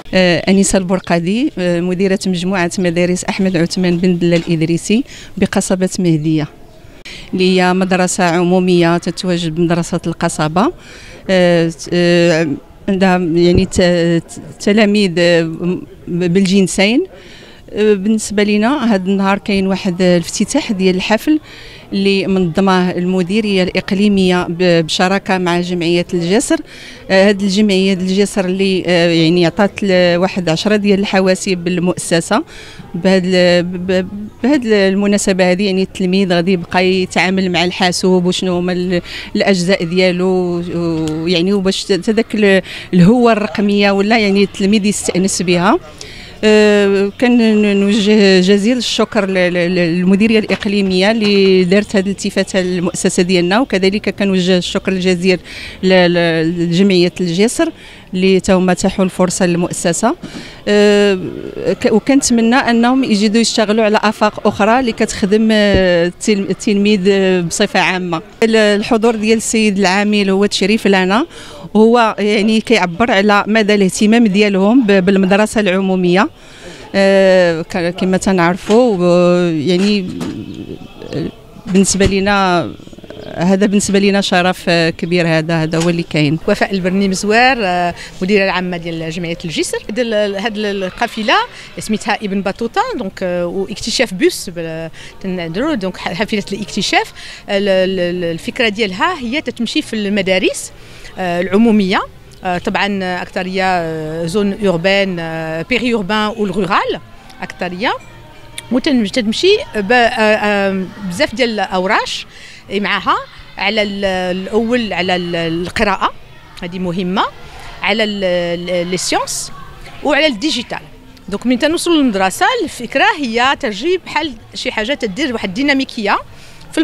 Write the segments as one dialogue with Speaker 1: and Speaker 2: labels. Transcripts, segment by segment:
Speaker 1: أنيسة البرقادي، مديرة مجموعة مدارس أحمد عثمان بن دلال الإدريسي بقصبة مهدية، اللي هي مدرسة عمومية تتواجد بمدرسة القصبة. عندها يعني تلاميذ بالجنسين. بالنسبة لنا هذا النهار كاين واحد الافتتاح ديال الحفل اللي منظماه المديريه الاقليميه بشراكه مع جمعيه الجسر. هذه الجمعيه الجسر اللي يعني عطات واحد 10 ديال الحواسيب بالمؤسسه. بهذه المناسبه هذه يعني التلميذ غادي يبقى يتعامل مع الحاسوب وشنو هما الاجزاء ديالو، يعني وباش تذاك الهوه الرقميه ولا يعني التلميذ يستانس بها. كنوجه جزيل الشكر للمديريه الاقليميه اللي دارت هذه الالتفاته للمؤسسه ديالنا، وكذلك كنوجه الشكر الجزيل لجمعيه الجسر اللي تاهم متاحوا الفرصه للمؤسسه. وكنتمنى انهم يجدوا يشتغلوا على افاق اخرى اللي كتخدم التلميذ بصفه عامه. الحضور ديال السيد العامل هو تشريف لنا، هو يعني كيعبر على مدى الاهتمام ديالهم بالمدرسه العموميه. كما تنعرفوا يعني بالنسبه لنا شرف كبير. هذا هو اللي كاين.
Speaker 2: وفاء البرني مزوار، مديره العامه ديال جمعيه الجسر. هذه القافله سميتها ابن بطوطه دونك واكتشاف بوس تندرو دونك حافله الاكتشاف. الفكره ديالها هي تتمشي في المدارس العموميه، طبعا اكثريه زون اوربان بيري اوربان والرورال اكثريه، وتمشي بزاف ديال الاوراش معها. على الاول على القراءه، هذه مهمه، على لي سيونس وعلى الديجيتال. دونك من تنوصلوا للمدرسه الفكره هي تجي بحال شي حاجه تدير واحد الديناميكيه في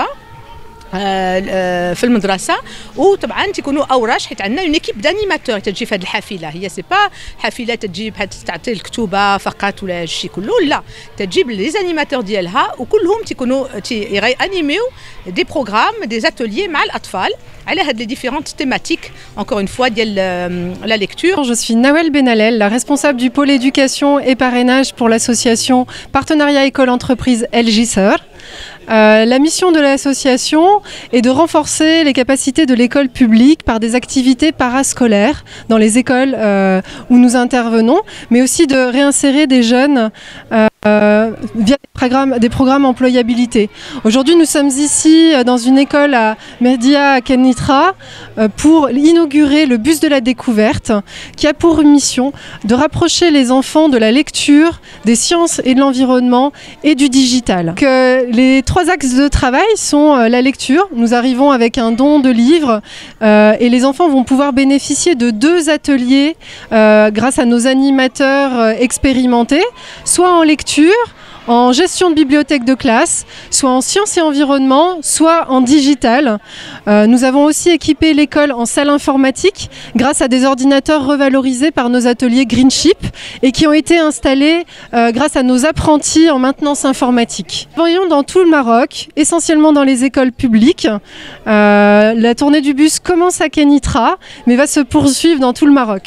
Speaker 2: المدرسه. وطبعا تيكونوا اوراش، حيت عندنا اون ايكيب دانيماتور تجي في هذه الحافله. هي سي با حافله تجيب تعطي الكتوبه فقط ولا هادشي كله، لا، تجيب لي زانيماتور ديالها وكلهم تيكونوا انيميو دي بروغرام دي اتوليي مع الاطفال على هاد لي ديفيرونت تيماتيك encore une fois ديال la lecture.
Speaker 3: Je suis Nawel Benalel, la responsable du pôle éducation et parrainage pour l'association Partenariat École-Entreprise LGSER. La mission de l'association est de renforcer les capacités de l'école publique par des activités parascolaires dans les écoles où nous intervenons, mais aussi de réinsérer des jeunes via des programmes employabilité. Aujourd'hui, nous sommes ici dans une école à Mehdia Kenitra pour inaugurer le bus de la découverte qui a pour mission de rapprocher les enfants de la lecture, des sciences et de l'environnement et du digital. Les 3 axes de travail sont la lecture. Nous arrivons avec un don de livres et les enfants vont pouvoir bénéficier de 2 ateliers grâce à nos animateurs expérimentés, soit en lecture, en gestion de bibliothèque de classe, soit en sciences et environnement, soit en digital. Nous avons aussi équipé l'école en salle informatique grâce à des ordinateurs revalorisés par nos ateliers Greenship et qui ont été installés grâce à nos apprentis en maintenance informatique. Nous voyons dans tout le Maroc, essentiellement dans les écoles publiques. La tournée du bus commence à Kenitra, mais va se poursuivre dans tout le Maroc.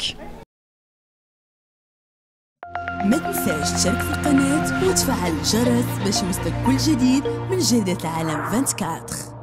Speaker 4: ما تنساش تشارك في القناة وتفعل الجرس باش يوصلك كل جديد من جريدة العالم 24.